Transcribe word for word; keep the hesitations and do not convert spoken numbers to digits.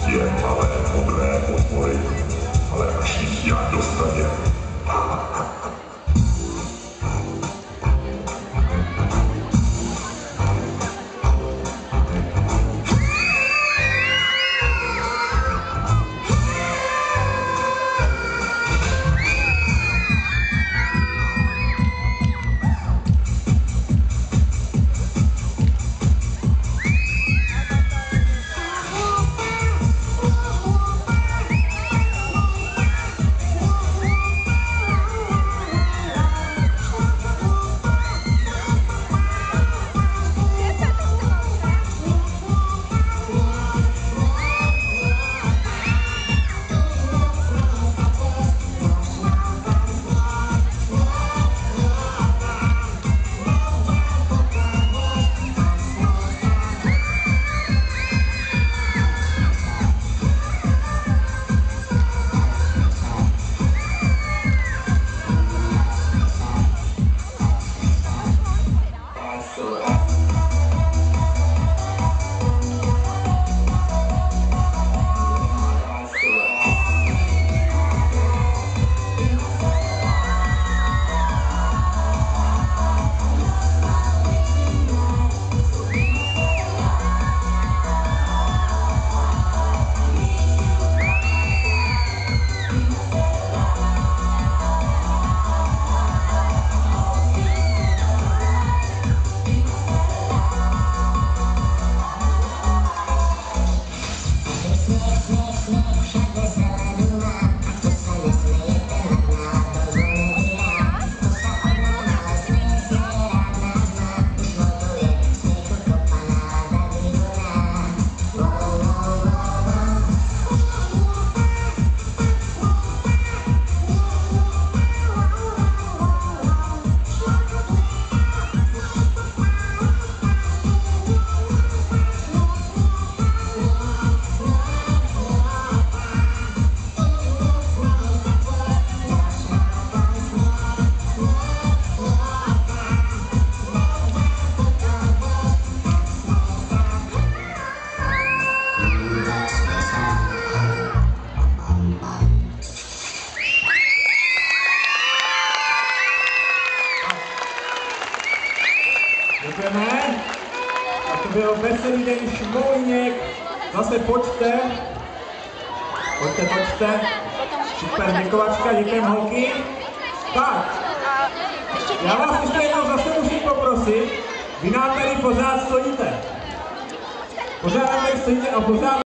Je malé modré podpory, ale až jich jak dostaně. Děkujeme. A to byl Veselý den Šmolíněk. Zase pojďte. Pojďte, pojďte. Super, děkovačka, děkujeme holky. Tak. Já vás ještě jednou zase musím poprosit. Vy nám tady pořád stojíte. Pořád tady stojíte a pořád